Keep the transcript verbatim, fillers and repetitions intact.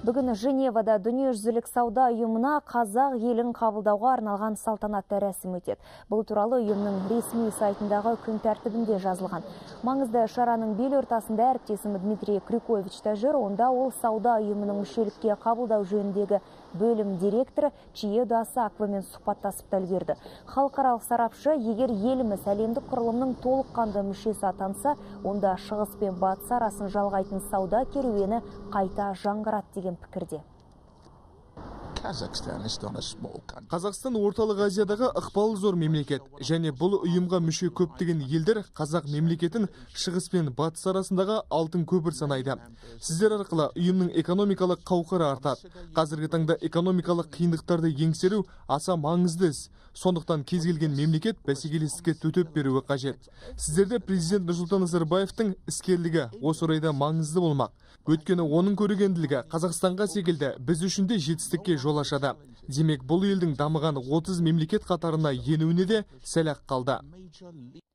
Бүгін Женевада дүниежүзілік сауда ұйымына қазақ елін қабылдауға арналған салтанатты рәсім өтеді. Бұл туралы ұйымның ресми сайтындағы күн тәртібінде жазылған. Маңызды шараның бел ортасында әріптесім Дмитрий Крюкович та жүр. Онда ол сауда ұйымының мүшелікке қабылдау жөніндегі бөлім директоры Чиеда Саквамен сұхбаттасып үлгерді. Халықаралық сарапшы, егер еліміз әлемдік құрылымның толыққанды мүшесі атанса, онда шығыс пен батыс арасын жалғайтын сауда керуені қайта жаңғырады деген пікірде. Қазақстан орталық Азиядағы ықпалы зор мемлекет, және бұл ұйымға мүше көптеген елдер қазақ мемлекетін шығыс пен батыс арасындағы алтын көпір санайды. Сіздер арқылы ұйымның экономикалық қауқары артады. Қазіргі таңда экономикалық қиындықтарды еңсеру аса маңызды іс. Сондықтан кез келген мемлекет бәсекелестікке төтеп беруі қажет. Сіздерде президент Нұрсұлтан Назарбаевтың іскерлігі осы орайда маңызды болмақ. Өйткені оның көрегенділігі Қазақстанға секілді біз үшін де жетістікке жол ашады. Демек, бұл елдің дамыған отыз мемлекет қатарына енуіне де сәл-ақ қалды.